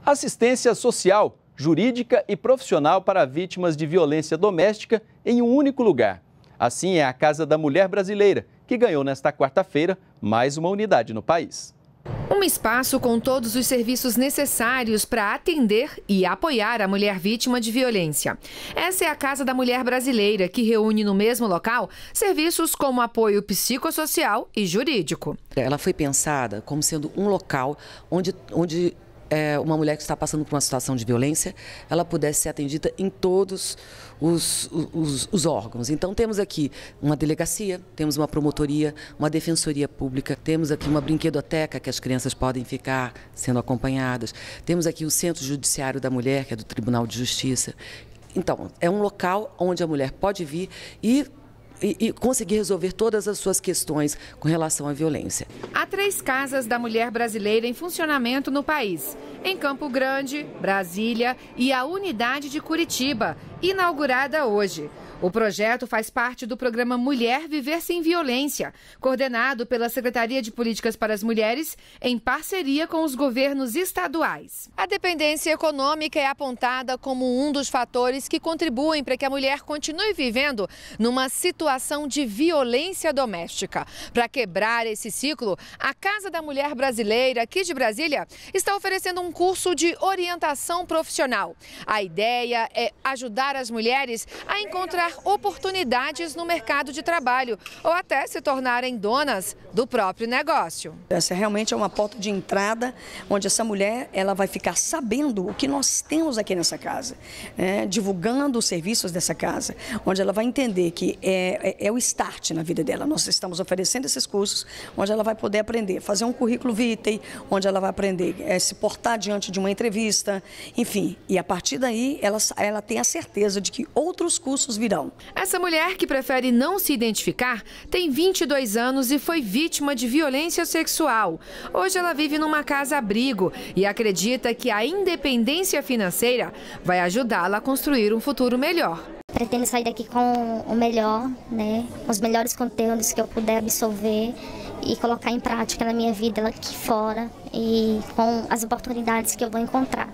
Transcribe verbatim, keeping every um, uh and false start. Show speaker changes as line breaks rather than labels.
Assistência social, jurídica e profissional para vítimas de violência doméstica em um único lugar. Assim é a Casa da Mulher Brasileira, que ganhou nesta quarta-feira mais uma unidade no país.
Um espaço com todos os serviços necessários para atender e apoiar a mulher vítima de violência. Essa é a Casa da Mulher Brasileira, que reúne no mesmo local serviços como apoio psicossocial e jurídico.
Ela foi pensada como sendo um local onde, onde é, uma mulher que está passando por uma situação de violência, ela pudesse ser atendida em todos os, os, os órgãos. Então temos aqui uma delegacia, temos uma promotoria, uma defensoria pública, temos aqui uma brinquedoteca que as crianças podem ficar sendo acompanhadas, temos aqui o Centro Judiciário da Mulher, que é do Tribunal de Justiça. Então, é um local onde a mulher pode vir e E, e conseguir resolver todas as suas questões com relação à violência.
Há três casas da mulher brasileira em funcionamento no país. Em Campo Grande, Brasília e a unidade de Curitiba, inaugurada hoje. O projeto faz parte do programa Mulher Viver Sem Violência, coordenado pela Secretaria de Políticas para as Mulheres, em parceria com os governos estaduais. A dependência econômica é apontada como um dos fatores que contribuem para que a mulher continue vivendo numa situação de violência doméstica. Para quebrar esse ciclo, a Casa da Mulher Brasileira, aqui de Brasília, está oferecendo um curso de orientação profissional. A ideia é ajudar as mulheres a encontrar oportunidades no mercado de trabalho ou até se tornarem donas do próprio negócio.
Essa realmente é uma porta de entrada onde essa mulher ela vai ficar sabendo o que nós temos aqui nessa casa, né? Divulgando os serviços dessa casa, onde ela vai entender que é, é, é o start na vida dela. Nós estamos oferecendo esses cursos onde ela vai poder aprender, fazer um currículo vitae, onde ela vai aprender é, se portar diante de uma entrevista, enfim. E a partir daí ela, ela tem a certeza de que outros cursos virão.
Essa mulher, que prefere não se identificar, tem vinte e dois anos e foi vítima de violência sexual. Hoje ela vive numa casa-abrigo e acredita que a independência financeira vai ajudá-la a construir um futuro melhor.
Pretendo sair daqui com o melhor, né? Os melhores conteúdos que eu puder absorver e colocar em prática na minha vida aqui fora e com as oportunidades que eu vou encontrar.